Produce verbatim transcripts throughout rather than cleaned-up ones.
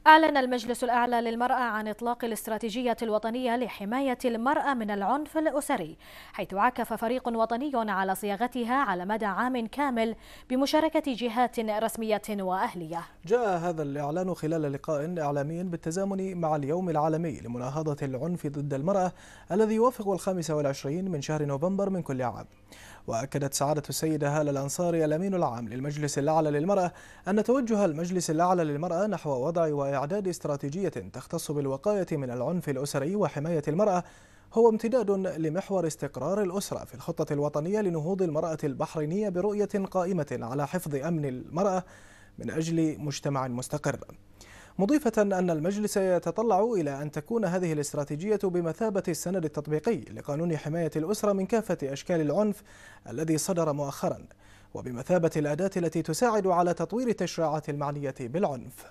أعلن المجلس الأعلى للمرأة عن إطلاق الاستراتيجية الوطنية لحماية المرأة من العنف الأسري، حيث عكف فريق وطني على صياغتها على مدى عام كامل بمشاركة جهات رسمية وأهلية. جاء هذا الإعلان خلال لقاء إعلامي بالتزامن مع اليوم العالمي لمناهضة العنف ضد المرأة الذي يوافق الخامس والعشرين من شهر نوفمبر من كل عام. وأكدت سعادة السيدة هالة الأنصاري الأمين العام للمجلس الأعلى للمرأة أن توجه المجلس الأعلى للمرأة نحو وضع وإعداد استراتيجية تختص بالوقاية من العنف الأسري وحماية المرأة هو امتداد لمحور استقرار الأسرة في الخطة الوطنية لنهوض المرأة البحرينية برؤية قائمة على حفظ أمن المرأة من أجل مجتمع مستقر، مضيفة أن المجلس يتطلع إلى أن تكون هذه الاستراتيجية بمثابة السند التطبيقي لقانون حماية الأسرة من كافة أشكال العنف الذي صدر مؤخرا، وبمثابة الأداة التي تساعد على تطوير التشريعات المعنية بالعنف.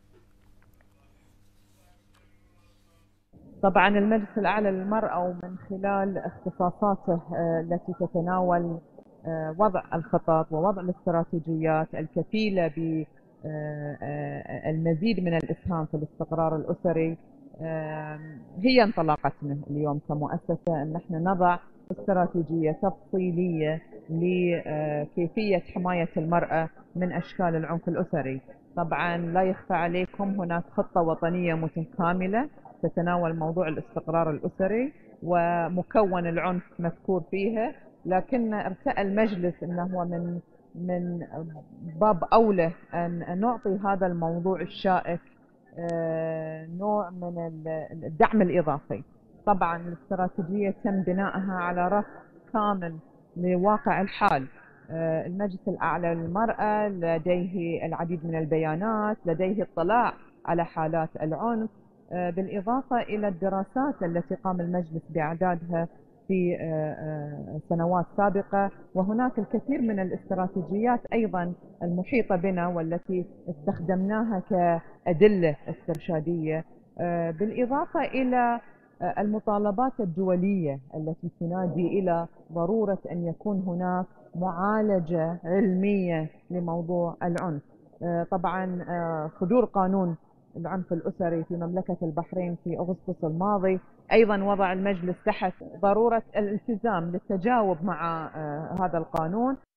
طبعا المجلس الأعلى للمرأة ومن خلال اختصاصاته التي تتناول وضع الخطط ووضع الاستراتيجيات الكفيلة بالمزيد من الإسهام في الاستقرار الأسري، هي انطلاقتنا اليوم كمؤسسة أن احنا نضع استراتيجية تفصيلية لكيفية حماية المرأة من أشكال العنف الأسري. طبعا لا يخفى عليكم هناك خطة وطنية متكاملة تتناول موضوع الاستقرار الأسري ومكون العنف مذكور فيها، لكن ارتأى المجلس أنه هو من من باب أولى أن نعطي هذا الموضوع الشائك نوع من الدعم الإضافي. طبعا الاستراتيجية تم بنائها على رصد كامل لواقع الحال. المجلس الأعلى للمرأة لديه العديد من البيانات، لديه اطلاع على حالات العنف، بالإضافة إلى الدراسات التي قام المجلس بإعدادها في سنوات سابقة، وهناك الكثير من الاستراتيجيات أيضا المحيطة بنا والتي استخدمناها كأدلة استرشادية، بالإضافة إلى المطالبات الدولية التي تنادي إلى ضرورة أن يكون هناك معالجة علمية لموضوع العنف. طبعا صدور قانون العنف الأسري في مملكة البحرين في أغسطس الماضي أيضا وضع المجلس تحت ضرورة الالتزام للتجاوب مع هذا القانون